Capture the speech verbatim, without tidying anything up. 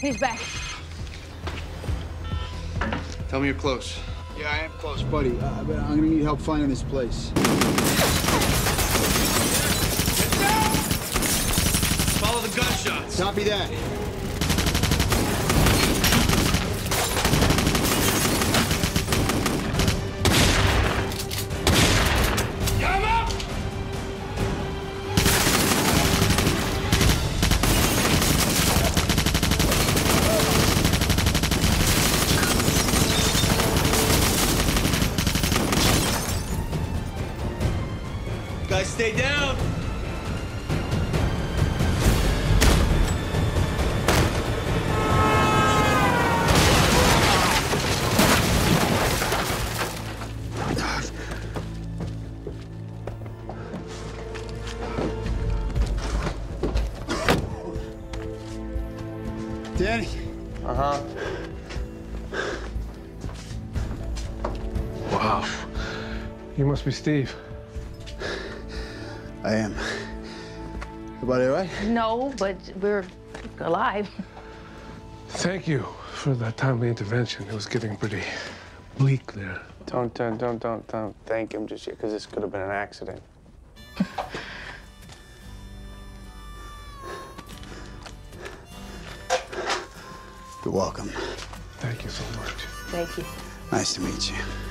He's back. Tell me you're close. Yeah, I am close, buddy. Uh, but I'm gonna need help finding this place. Follow the gunshots. Copy that. Come up! Guys, stay down. Danny. Uh-huh. Wow. You must be Steve. I am. Everybody all right? No, but we're alive. Thank you for that timely intervention. It was getting pretty bleak there. Don't, uh, don't, don't, don't thank him just yet, because this could have been an accident. You're welcome. Thank you so much. Thank you. Nice to meet you.